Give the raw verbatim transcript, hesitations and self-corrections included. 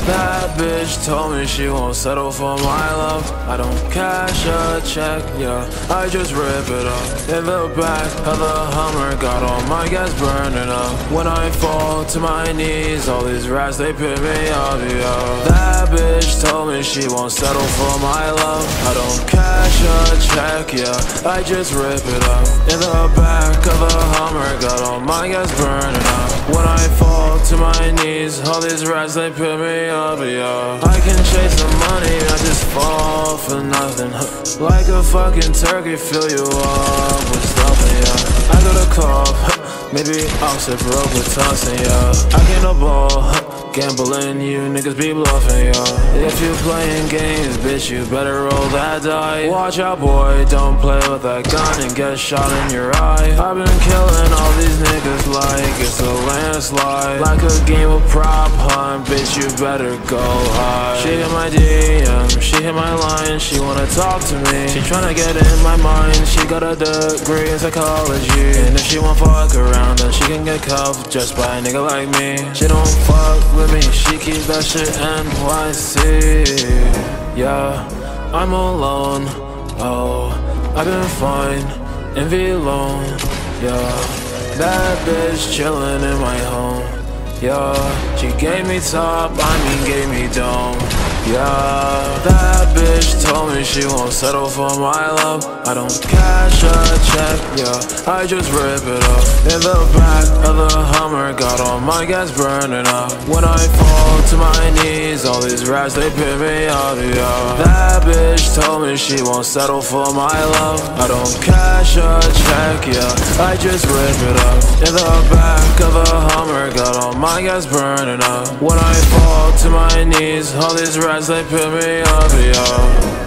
That bitch told me she won't settle for my love. I don't cash a check, yeah, I just rip it up. In the back of the Hummer, got all my gas burning up. When I fall to my knees, all these rats, they pick me up, yeah. That bitch told me she won't settle for my love. I don't cash a check, yeah, I just rip it up. In the back of the Hummer, got all my gas burning up. When I fall to my knees, all these rats, they pick me up, yeah. I can chase the money, I just fall for nothing. Like a fucking turkey, fill you up with stuffing, yeah. I got a cough, maybe I'll sip broke with Thompson, yeah. I get no ball, gambling, you niggas be bluffing, yeah. If you playing games, bitch, you better roll that die. Watch out, boy, don't play with that gun and get shot in your eye. I've been killing all these niggas like it's a landslide. Like a game of prop hunt, bitch, you better go high. She hit my D M, she hit my line, she wanna talk to me. She tryna get in my mind, she got a degree in psychology. And if she won't fuck around, then she can get cuffed just by a nigga like me. She don't fuck with me, she keep that shit N Y C. Yeah, I'm alone, oh, I've been fine, envy alone, yeah. That bitch chillin' in my home, yeah. She gave me top, I mean gave me dome, yeah. That bitch told me she won't settle for my love. I don't cash a check, yeah, I just rip it up. In the back of the Hummer, got all my gas burning up. When I fall to my knees, all these rats, they pick me up, yeah. That bitch told me she won't settle for my love. I don't cash a check, yeah, I just rip it up. In the back of the Hummer, got all my gas burning up. When I fall to my knees, all these rats, they pick me up, yeah.